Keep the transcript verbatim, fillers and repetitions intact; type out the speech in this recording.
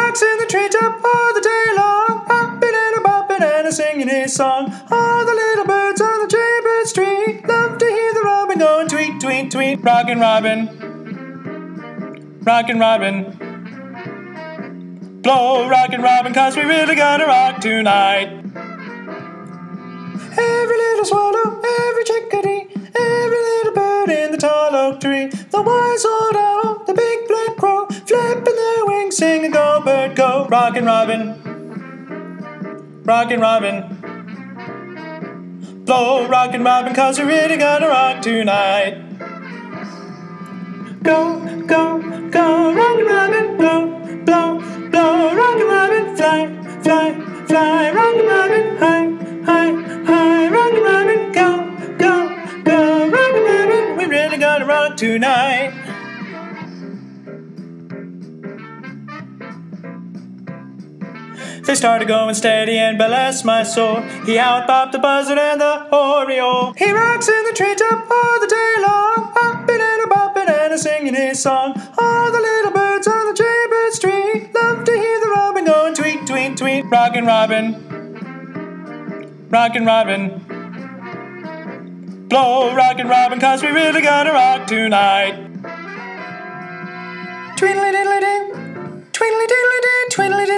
rocks in the treetop all the day long, hopping and a bopping and a singing his song. All the little birds on the jaybird tree love to hear the robin going tweet, tweet, tweet. Rockin' Robin, rockin' Robin, blow rockin' Robin, 'cause we really gotta rock tonight. Every little swallow, every chickadee, every little bird in the tall oak tree, the wise old owl, the big black crow, flapping their wings, singing go bird go. Rockin' Robin, rockin' Robin, blow rockin' Robin, 'cause we really gotta rock tonight. Go, go, go, rockin' Robin, go, blow, blow, rockin' Robin, fly, fly, fly, rockin' Robin, high, high, high, rockin' Robin, go, go, go, rockin' Robin, we really gotta rock tonight. They started going steady and bless my soul, he out-bopped the buzzard and the oriole. He rocks in the treetop all the day long, hopping and a bopping and a singing his song. All the little birds on the jaybird tree love to hear the robin going tweet, tweet, tweet. Rockin' Robin, rockin' Robin, blow rockin' Robin, 'cause we really gotta rock tonight. Tweedly diddly dee, tweedly diddly dee, tweedly